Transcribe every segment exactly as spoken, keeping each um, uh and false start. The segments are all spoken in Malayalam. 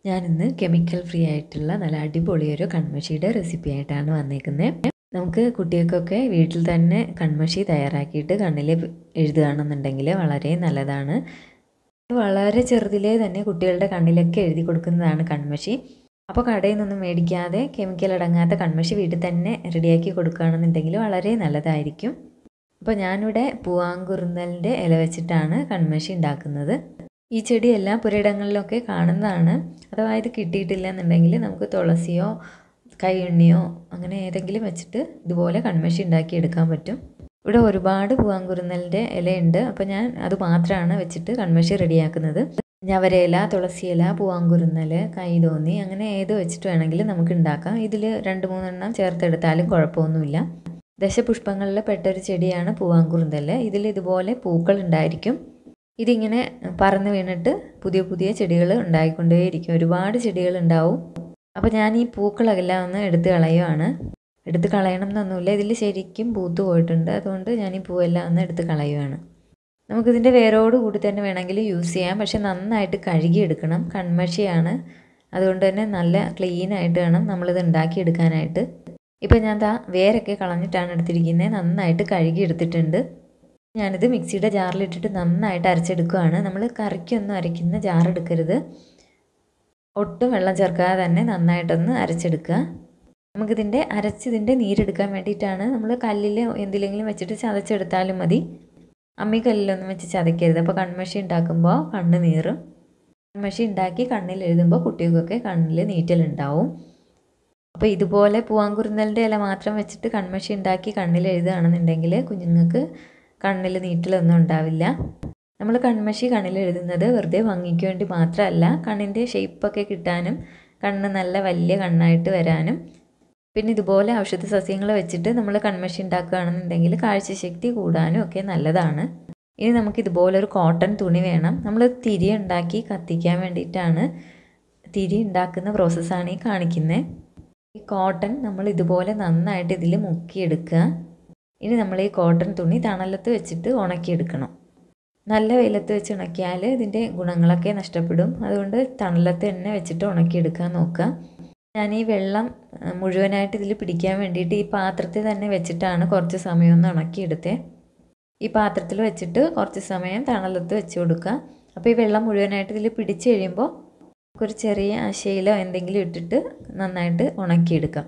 ഞാനിന്ന് കെമിക്കൽ ഫ്രീ ആയിട്ടുള്ള നല്ല അടിപൊളിയൊരു കൺമഷിയുടെ റെസിപ്പി ആയിട്ടാണ് വന്നേക്കുന്നത്. നമുക്ക് കുട്ടികൾക്കൊക്കെ വീട്ടിൽ തന്നെ കൺമഷി തയ്യാറാക്കിയിട്ട് കണ്ണിൽ എഴുതുകയാണെന്നുണ്ടെങ്കിൽ വളരെ നല്ലതാണ്. വളരെ ചെറുതിലേ തന്നെ കുട്ടികളുടെ കണ്ണിലൊക്കെ എഴുതി കൊടുക്കുന്നതാണ് കൺമഷി. അപ്പോൾ കടയിൽ നിന്നൊന്നും മേടിക്കാതെ കെമിക്കൽ അടങ്ങാത്ത കൺമഷി വീട്ടിൽ തന്നെ റെഡിയാക്കി കൊടുക്കുകയാണെന്നുണ്ടെങ്കിൽ വളരെ നല്ലതായിരിക്കും. അപ്പോൾ ഞാനിവിടെ പൂവാങ്കുറുന്നലിൻ്റെ ഇല വെച്ചിട്ടാണ് കൺമഷി ഉണ്ടാക്കുന്നത്. ഈ ചെടി എല്ലാ പുരയിടങ്ങളിലൊക്കെ കാണുന്നതാണ്. അഥവാ ഇത് കിട്ടിയിട്ടില്ല എന്നുണ്ടെങ്കിൽ നമുക്ക് തുളസിയോ കൈയുണ്ണിയോ അങ്ങനെ ഏതെങ്കിലും വെച്ചിട്ട് ഇതുപോലെ കൺമഷി ഉണ്ടാക്കിയെടുക്കാൻ പറ്റും. ഇവിടെ ഒരുപാട് പൂവാങ്കുറുന്നലിൻ്റെ ഇലയുണ്ട്. അപ്പോൾ ഞാൻ അത് മാത്രമാണ് വെച്ചിട്ട് കൺമഷി റെഡിയാക്കുന്നത്. ഞവരയില, തുളസിയില, പൂവാങ്കുറുന്നൽ, കൈതോന്നി അങ്ങനെ ഏത് വെച്ചിട്ട് വേണമെങ്കിലും നമുക്ക് ഉണ്ടാക്കാം. ഇതിൽ രണ്ട് മൂന്നെണ്ണം ചേർത്തെടുത്താലും കുഴപ്പമൊന്നുമില്ല. ദശപുഷ്പങ്ങളിൽ പെട്ടൊരു ചെടിയാണ് പൂവാങ്കുറുന്നൽ. ഇതിൽ ഇതുപോലെ പൂക്കൾ ഉണ്ടായിരിക്കും. ഇതിങ്ങനെ പറന്ന് വീണിട്ട് പുതിയ പുതിയ ചെടികൾ ഉണ്ടായിക്കൊണ്ടേയിരിക്കും. ഒരുപാട് ചെടികൾ ഉണ്ടാവും. അപ്പോൾ ഞാൻ ഈ പൂക്കളെല്ലാം ഒന്ന് എടുത്ത് കളയുവാണ്. എടുത്ത് കളയണം എന്നൊന്നുമില്ല, ഇതിൽ ശരിക്കും പൂത്ത് പോയിട്ടുണ്ട്. അതുകൊണ്ട് ഞാൻ ഈ പൂവെല്ലാം ഒന്ന് എടുത്ത് കളയുവാണ്. നമുക്കിതിൻ്റെ വേരോട് കൂടി തന്നെ വേണമെങ്കിൽ യൂസ് ചെയ്യാം. പക്ഷെ നന്നായിട്ട് കഴുകിയെടുക്കണം. കൺമഷിയാണ്, അതുകൊണ്ട് തന്നെ നല്ല ക്ലീനായിട്ട് വേണം നമ്മളിത് ഉണ്ടാക്കിയെടുക്കാനായിട്ട്. ഇപ്പം ഞാൻ ദാ വേരൊക്കെ കളഞ്ഞിട്ടാണ് എടുത്തിരിക്കുന്നത്. നന്നായിട്ട് കഴുകി എടുത്തിട്ടുണ്ട്. ഞാനിത് മിക്സിയുടെ ജാറിലിട്ടിട്ട് നന്നായിട്ട് അരച്ചെടുക്കുകയാണ്. നമ്മൾ കറിക്കൊന്നും അരയ്ക്കുന്ന ജാർ എടുക്കരുത്. ഒട്ടും വെള്ളം ചേർക്കാതെ തന്നെ നന്നായിട്ടൊന്ന് അരച്ചെടുക്കുക. നമുക്കിതിൻ്റെ അരച്ചതിൻ്റെ നീരെടുക്കാൻ വേണ്ടിയിട്ടാണ്. നമ്മൾ കല്ലിൽ എന്തിലെങ്കിലും വെച്ചിട്ട് ചതച്ചെടുത്താലും മതി. അമ്മിക്കല്ലിലൊന്നും വെച്ച് ചതയ്ക്കരുത്. അപ്പോൾ കൺമഷി ഉണ്ടാക്കുമ്പോൾ കണ്ണ് നീറും. കൺമഷി ഉണ്ടാക്കി കണ്ണിൽ എഴുതുമ്പോൾ കുട്ടികൾക്കൊക്കെ കണ്ണിൽ നീറ്റലുണ്ടാവും. അപ്പോൾ ഇതുപോലെ പൂവാങ്കുറുന്നലിൻ്റെ ഇല മാത്രം വെച്ചിട്ട് കൺമഷി ഉണ്ടാക്കി കണ്ണിൽ എഴുതുകയാണെന്നുണ്ടെങ്കിൽ കുഞ്ഞുങ്ങൾക്ക് കണ്ണിൽ നീറ്റലൊന്നും ഉണ്ടാവില്ല. നമ്മൾ കൺമഷി കണ്ണിൽ എഴുതുന്നത് വെറുതെ ഭംഗിക്ക് വേണ്ടി മാത്രമല്ല, കണ്ണിൻ്റെ ഷേപ്പൊക്കെ കിട്ടാനും കണ്ണ് നല്ല വലിയ കണ്ണായിട്ട് വരാനും പിന്നെ ഇതുപോലെ ഔഷധ സസ്യങ്ങൾ വെച്ചിട്ട് നമ്മൾ കൺമഷി ഉണ്ടാക്കുകയാണെന്നുണ്ടെങ്കിൽ കാഴ്ചശക്തി കൂടാനും ഒക്കെ നല്ലതാണ്. ഇനി നമുക്കിതുപോലെ ഒരു കോട്ടൺ തുണി വേണം. നമ്മൾ തിരി ഉണ്ടാക്കി കത്തിക്കാൻ വേണ്ടിയിട്ടാണ്. തിരി ഉണ്ടാക്കുന്ന പ്രോസസ്സാണ് ഈ കാണിക്കുന്നത്. ഈ കോട്ടൺ നമ്മൾ ഇതുപോലെ നന്നായിട്ട് ഇതിൽ മുക്കിയെടുക്കുക. ഇനി നമ്മൾ ഈ കോട്ടൺ തുണി തണലത്ത് വെച്ചിട്ട് ഉണക്കിയെടുക്കണം. നല്ല വെയിലത്ത് വെച്ച് ഉണക്കിയാൽ ഇതിൻ്റെ ഗുണങ്ങളൊക്കെ നഷ്ടപ്പെടും. അതുകൊണ്ട് തണലത്ത് തന്നെ വെച്ചിട്ട് ഉണക്കിയെടുക്കാൻ നോക്കുക. ഞാൻ ഈ വെള്ളം മുഴുവനായിട്ട് ഇതിൽ പിടിക്കാൻ വേണ്ടിയിട്ട് ഈ പാത്രത്തിൽ തന്നെ വെച്ചിട്ടാണ് കുറച്ച് സമയം ഒന്ന് ഉണക്കിയെടുത്തത്. ഈ പാത്രത്തിൽ വെച്ചിട്ട് കുറച്ച് സമയം തണലത്ത് വെച്ച് കൊടുക്കുക. അപ്പോൾ ഈ വെള്ളം മുഴുവനായിട്ട് ഇതിൽ പിടിച്ച് കഴിയുമ്പോൾ ഒരു ചെറിയ അശയിലോ എന്തെങ്കിലും ഇട്ടിട്ട് നന്നായിട്ട് ഉണക്കിയെടുക്കാം.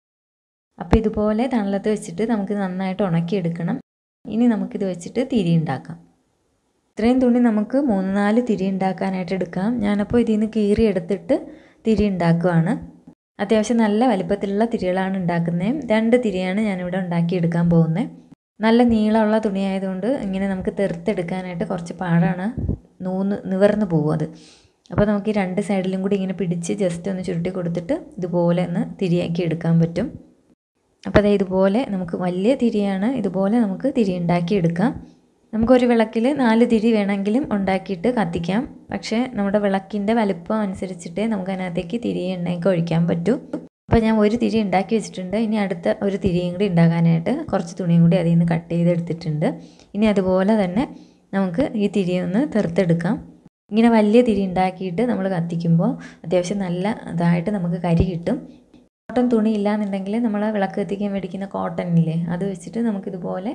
അപ്പോൾ ഇതുപോലെ തണലത്ത് വെച്ചിട്ട് നമുക്ക് നന്നായിട്ട് ഉണക്കിയെടുക്കണം. ഇനി നമുക്കിത് വെച്ചിട്ട് തിരി ഉണ്ടാക്കാം. ഇത്രയും തുണി നമുക്ക് മൂന്ന് നാല് തിരി ഉണ്ടാക്കാനായിട്ട് എടുക്കാം. ഞാനപ്പോൾ ഇതിൽ നിന്ന് കീറി എടുത്തിട്ട് തിരി ഉണ്ടാക്കുകയാണ്. അത്യാവശ്യം നല്ല വലിപ്പത്തിലുള്ള തിരികളാണ് ഉണ്ടാക്കുന്നത്. രണ്ട് തിരിയാണ് ഞാനിവിടെ ഉണ്ടാക്കിയെടുക്കാൻ പോകുന്നത്. നല്ല നീളമുള്ള തുണിയായതുകൊണ്ട് ഇങ്ങനെ നമുക്ക് തെറുത്തെടുക്കാനായിട്ട് കുറച്ച് പാടാണ്. നൂന്ന് നിവർന്ന് പോകും അത്. അപ്പോൾ നമുക്ക് ഈ രണ്ട് സൈഡിലും കൂടി ഇങ്ങനെ പിടിച്ച് ജസ്റ്റ് ഒന്ന് ചുരുട്ടി കൊടുത്തിട്ട് ഇതുപോലെ ഒന്ന് തിരിയാക്കി എടുക്കാൻ പറ്റും. അപ്പോൾ അത് ഇതുപോലെ നമുക്ക് വലിയ തിരിയാണ്. ഇതുപോലെ നമുക്ക് തിരി ഉണ്ടാക്കിയെടുക്കാം. നമുക്കൊരു വിളക്കിൽ നാല് തിരി വേണമെങ്കിലും ഉണ്ടാക്കിയിട്ട് കത്തിക്കാം. പക്ഷേ നമ്മുടെ വിളക്കിൻ്റെ വലിപ്പം അനുസരിച്ചിട്ടേ നമുക്ക് അതിനകത്തേക്ക് തിരി എണ്ണയൊക്കെ ഒഴിക്കാൻ പറ്റൂ. അപ്പോൾ ഞാൻ ഒരു തിരി ഉണ്ടാക്കി വെച്ചിട്ടുണ്ട്. ഇനി അടുത്ത ഒരു തിരിയും കൂടി ഉണ്ടാക്കാനായിട്ട് കുറച്ച് തുണിയും കൂടി അതിൽ നിന്ന് കട്ട് ചെയ്തെടുത്തിട്ടുണ്ട്. ഇനി അതുപോലെ തന്നെ നമുക്ക് ഈ തിരിയൊന്ന് തെറുത്തെടുക്കാം. ഇങ്ങനെ വലിയ തിരി ഉണ്ടാക്കിയിട്ട് നമ്മൾ കത്തിക്കുമ്പോൾ അത്യാവശ്യം നല്ല ഇതായിട്ട് നമുക്ക് കരി കിട്ടും. കോട്ടൺ തുണി ഇല്ലയെന്നുണ്ടെങ്കിൽ നമ്മൾ വിളക്ക് കത്തിക്കാൻ മേടിക്കുന്ന കോട്ടണില്ലേ, അത് വെച്ചിട്ട് നമുക്കിതുപോലെ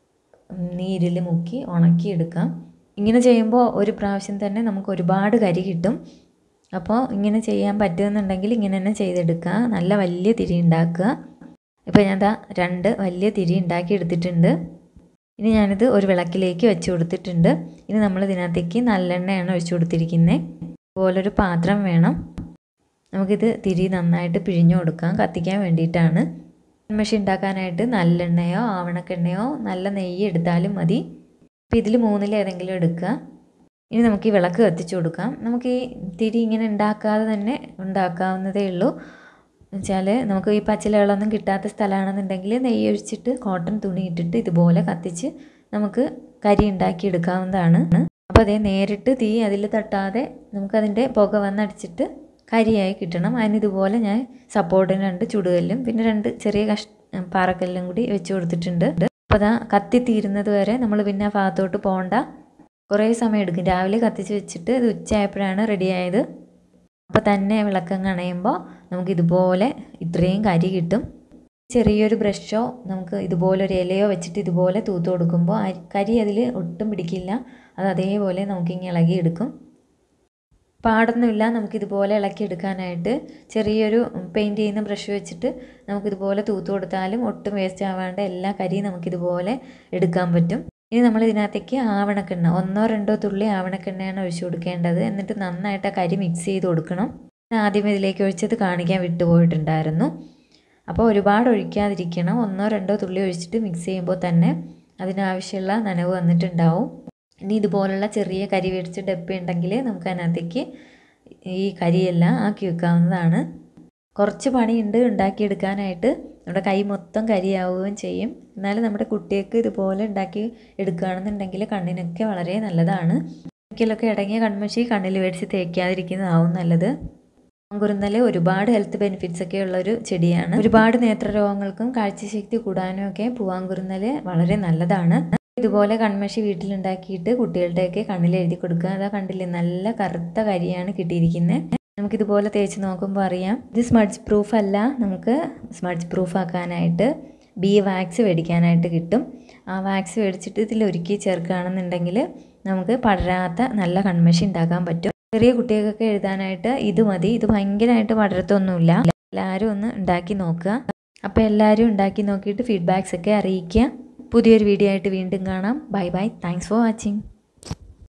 നീരിൽ മുക്കി ഉണക്കിയെടുക്കാം. ഇങ്ങനെ ചെയ്യുമ്പോൾ ഒരു പ്രാവശ്യം തന്നെ നമുക്ക് ഒരുപാട് കരി കിട്ടും. അപ്പോൾ ഇങ്ങനെ ചെയ്യാൻ പറ്റുമെന്നുണ്ടെങ്കിൽ ഇങ്ങനെ തന്നെ ചെയ്തെടുക്കുക. നല്ല വലിയ തിരി ഉണ്ടാക്കുക. ഇപ്പോൾ ഞാൻ ദാ രണ്ട് വലിയ തിരി ഉണ്ടാക്കി എടുത്തിട്ടുണ്ട്. ഇനി ഞാനിത് ഒരു വിളക്കിലേക്ക് വെച്ച് കൊടുത്തിട്ടുണ്ട്. ഇനി നമ്മൾ ഇതിനകത്തേക്ക് നല്ലെണ്ണയാണ് ഒഴിച്ചു കൊടുത്തിരിക്കുന്നത്. അതുപോലൊരു പാത്രം വേണം. നമുക്കിത് തിരി നന്നായിട്ട് പിഴിഞ്ഞു കൊടുക്കാം. കത്തിക്കാൻ വേണ്ടിയിട്ടാണ്. കൺമഷി ഉണ്ടാക്കാനായിട്ട് നല്ലെണ്ണയോ ആവണക്കെണ്ണയോ നല്ല നെയ്യ് എടുത്താലും മതി. അപ്പോൾ ഇതിൽ മൂന്നിൽ ഏതെങ്കിലും എടുക്കുക. ഇനി നമുക്ക് ഈ വിളക്ക് കത്തിച്ചു കൊടുക്കാം. നമുക്ക് ഈ തിരി ഇങ്ങനെ ഉണ്ടാക്കാതെ തന്നെ ഉണ്ടാക്കാവുന്നതേ ഉള്ളൂ. എന്നുവെച്ചാൽ നമുക്ക് ഈ പച്ചിലകളൊന്നും കിട്ടാത്ത സ്ഥലമാണെന്നുണ്ടെങ്കിൽ നെയ്യ് ഒഴിച്ചിട്ട് കോട്ടൺ തുണി ഇട്ടിട്ട് ഇതുപോലെ കത്തിച്ച് നമുക്ക് കരി ഉണ്ടാക്കിയെടുക്കാവുന്നതാണ്. അപ്പോൾ അതേ നേരിട്ട് തീ അതിൽ തട്ടാതെ നമുക്കതിൻ്റെ പുക വന്നടിച്ചിട്ട് കരിയായി കിട്ടണം. അതിനിതുപോലെ ഞാൻ സപ്പോർട്ടിന് രണ്ട് ചുടുകല്ലും പിന്നെ രണ്ട് ചെറിയ കഷ് പാറക്കല്ലും കൂടി വെച്ച് കൊടുത്തിട്ടുണ്ട്. അപ്പോൾ അതാ കത്തിത്തീരുന്നത് വരെ നമ്മൾ പിന്നെ ആ ഭാഗത്തോട്ട് പോകണ്ട. കുറേ സമയം എടുക്കും. രാവിലെ കത്തിച്ച് വെച്ചിട്ട് ഇത് ഉച്ചയായപ്പോഴാണ് റെഡിയായത്. അപ്പോൾ തന്നെ വിളക്കം കണയുമ്പോൾ നമുക്കിതുപോലെ ഇത്രയും കരി കിട്ടും. ചെറിയൊരു ബ്രഷോ നമുക്ക് ഇതുപോലൊരു ഇലയോ വെച്ചിട്ട് ഇതുപോലെ തൂത്ത് കൊടുക്കുമ്പോൾ കരി അതിൽ ഒട്ടും പിടിക്കില്ല. അത് അതേപോലെ നമുക്കിങ്ങനെ ഇളകിയെടുക്കും. പാടൊന്നുമില്ല, നമുക്കിതുപോലെ ഇളക്കിയെടുക്കാനായിട്ട് ചെറിയൊരു പെയിൻറ്റ് ചെയ്യുന്ന ബ്രഷ് വെച്ചിട്ട് നമുക്കിതുപോലെ തൂത്ത് കൊടുത്താലും ഒട്ടും വേസ്റ്റ് ആവാണ്ട് എല്ലാ കരിയും നമുക്കിതുപോലെ എടുക്കാൻ പറ്റും. ഇനി നമ്മൾ ഇതിനകത്തേക്ക് ആവണക്കെണ്ണ, ഒന്നോ രണ്ടോ തുള്ളി ആവണക്കെണ്ണയാണ് ഒഴിച്ചു കൊടുക്കേണ്ടത്. എന്നിട്ട് നന്നായിട്ട് ആ കരി മിക്സ് ചെയ്ത് കൊടുക്കണം. ആദ്യം ഇതിലേക്ക് ഒഴിച്ചത് കാണിക്കാൻ വിട്ടുപോയിട്ടുണ്ടായിരുന്നു. അപ്പോൾ ഒരുപാട് ഒഴിക്കാതിരിക്കണം. ഒന്നോ രണ്ടോ തുള്ളി ഒഴിച്ചിട്ട് മിക്സ് ചെയ്യുമ്പോൾ തന്നെ അതിനാവശ്യമുള്ള നനവ് വന്നിട്ടുണ്ടാവും. ഇനി ഇതുപോലുള്ള ചെറിയ കരി മേടിച്ച ഡപ്പ ഉണ്ടെങ്കിൽ നമുക്ക് അതിനകത്തേക്ക് ഈ കരിയെല്ലാം ആക്കി വെക്കാവുന്നതാണ്. കുറച്ച് പണിയുണ്ട് ഉണ്ടാക്കിയെടുക്കാനായിട്ട്. നമ്മുടെ കൈ മൊത്തം കരിയാവുകയും ചെയ്യും. എന്നാലും നമ്മുടെ കുട്ടികൾക്ക് ഇതുപോലെ ഉണ്ടാക്കി എടുക്കുകയാണെന്നുണ്ടെങ്കിൽ കണ്ണിനൊക്കെ വളരെ നല്ലതാണ്. ഒരിക്കലൊക്കെ ഇടങ്ങിയ കൺമഷി കണ്ണിൽ മേടിച്ച് തേക്കാതിരിക്കുന്നതാവും നല്ലത്. പൂവാങ്കുരുന്നൽ ഒരുപാട് ഹെൽത്ത് ബെനിഫിറ്റ്സ് ഒക്കെ ഉള്ളൊരു ചെടിയാണ്. ഒരുപാട് നേത്രരോഗങ്ങൾക്കും കാഴ്ചശക്തി കൂടാനും ഒക്കെ പൂവാങ്കുരുന്നൽ വളരെ നല്ലതാണ്. ഇതുപോലെ കൺമഷി വീട്ടിലുണ്ടാക്കിയിട്ട് കുട്ടികളുടെയൊക്കെ കണ്ണിൽ എഴുതി കൊടുക്കുക. അതാ കണ്ടില്ലേ, നല്ല കറുത്ത കരിയാണ് കിട്ടിയിരിക്കുന്നത്. നമുക്കിതുപോലെ തേച്ച് നോക്കുമ്പോൾ അറിയാം. ഇത് സ്മഡ്ജ് പ്രൂഫ് അല്ല. നമുക്ക് സ്മഡ്ജ് പ്രൂഫ് ആക്കാനായിട്ട് ബി വാക്സ് മേടിക്കാനായിട്ട് കിട്ടും. ആ വാക്സ് മേടിച്ചിട്ട് ഇതിൽ ഒരുക്കി ചേർക്കുകയാണെന്നുണ്ടെങ്കിൽ നമുക്ക് പടരാത്ത നല്ല കൺമഷി ഉണ്ടാക്കാൻ പറ്റും. ചെറിയ കുട്ടികൾക്കൊക്കെ എഴുതാനായിട്ട് ഇത് മതി. ഇത് ഭയങ്കരമായിട്ട് പടരത്തൊന്നുമില്ല. എല്ലാവരും ഒന്ന് ഉണ്ടാക്കി നോക്കുക. അപ്പോൾ എല്ലാവരും ഉണ്ടാക്കി നോക്കിയിട്ട് ഫീഡ്ബാക്സ് ഒക്കെ അറിയിക്കുക. പുതിയൊരു വീഡിയോ ആയിട്ട് വീണ്ടും കാണാം. Bye bye. Thanks for watching.